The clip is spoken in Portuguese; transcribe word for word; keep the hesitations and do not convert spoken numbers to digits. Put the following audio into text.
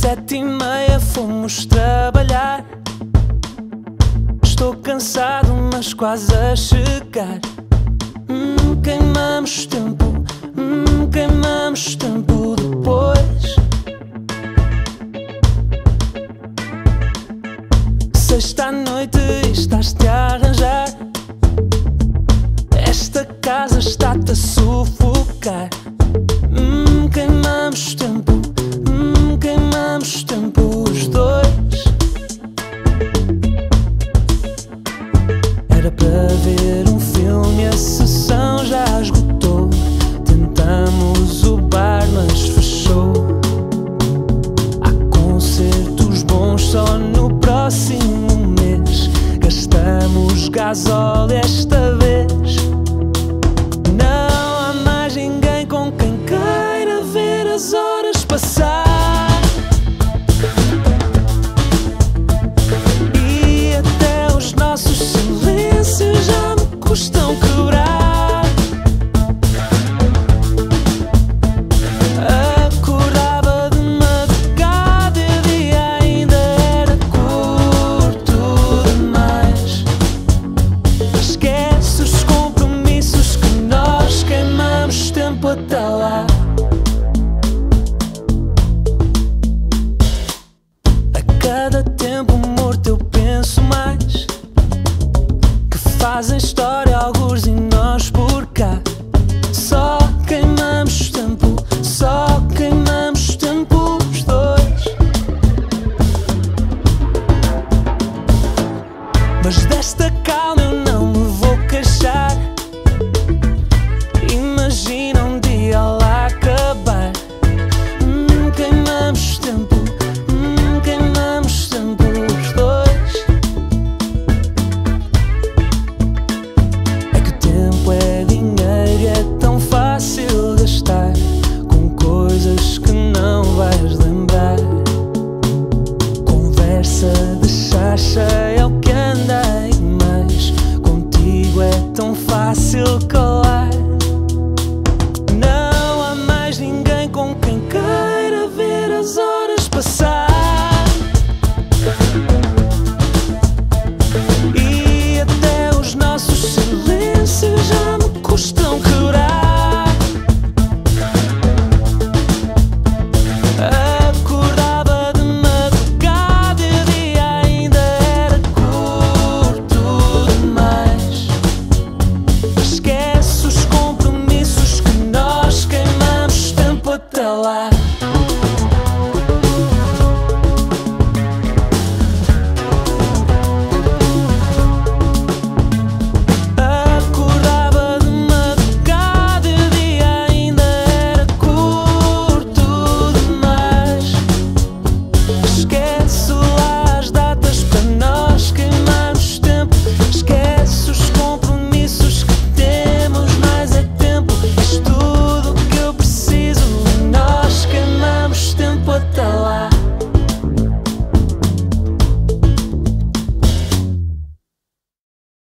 sete e meia fomos trabalhar. Estou cansado, mas quase a chegar. Hum, queimamos tempo, hum, queimamos tempo depois. Sexta à noite e estás-te a arranjar. Esta casa está-te a sufocar. Hum, queimamos tempo, hum, queimamos tempo os dois. Era para ver um filme, a sessão já esgotou. Tentamos o bar, mas fechou. Há concertos bons só no próximo mês. Gastamos gasóleo esta vez. Não há mais ninguém com quem queira ver as horas passar. E até os nossos silêncios já me custam quebrar. Acordava de madrugada e o dia ainda era curto demais. Esquece os compromissos que nós queimamos tempo até lá.